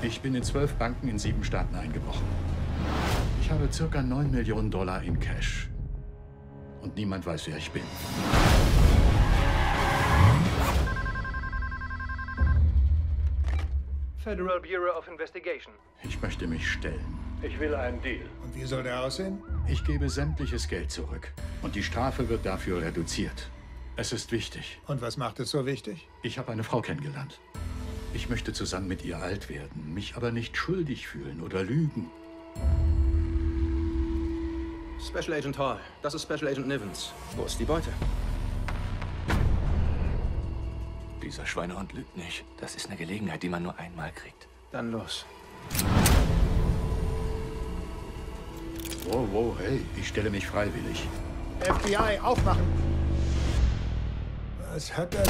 Ich bin in 12 Banken in 7 Staaten eingebrochen. Ich habe ca. 9 Millionen Dollar in Cash. Und niemand weiß, wer ich bin. Federal Bureau of Investigation. Ich möchte mich stellen. Ich will einen Deal. Und wie soll der aussehen? Ich gebe sämtliches Geld zurück. Und die Strafe wird dafür reduziert. Es ist wichtig. Und was macht es so wichtig? Ich habe eine Frau kennengelernt. Ich möchte zusammen mit ihr alt werden, mich aber nicht schuldig fühlen oder lügen. Special Agent Hall, das ist Special Agent Nivens. Wo ist die Beute? Dieser Schweinehund lügt nicht. Das ist eine Gelegenheit, die man nur einmal kriegt. Dann los. Wow, wow, hey, ich stelle mich freiwillig. FBI, aufmachen! Was hat er?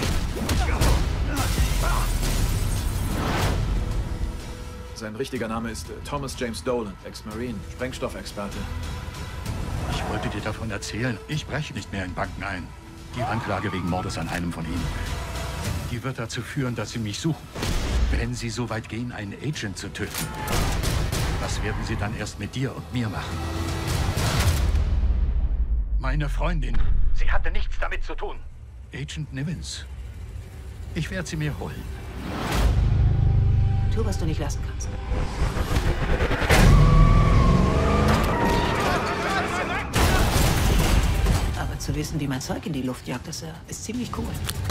Sein richtiger Name ist Thomas James Dolan, Ex-Marine, Sprengstoffexperte. Ich wollte dir davon erzählen. Ich breche nicht mehr in Banken ein. Die Anklage wegen Mordes an einem von ihnen. Die wird dazu führen, dass sie mich suchen. Wenn sie so weit gehen, einen Agent zu töten. Das werden sie dann erst mit dir und mir machen. Meine Freundin. Sie hatte nichts damit zu tun. Agent Nivens. Ich werde sie mir holen. Tu, was du nicht lassen kannst. Aber zu wissen, wie man Zeug in die Luft jagt, das ist ziemlich cool.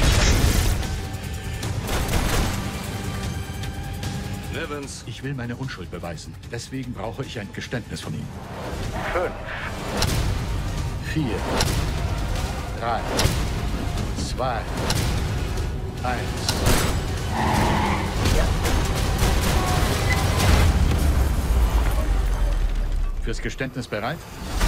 Nivens. Ich will meine Unschuld beweisen. Deswegen brauche ich ein Geständnis von ihm. 5, 4, 3, 2, 1. Fürs Geständnis bereit?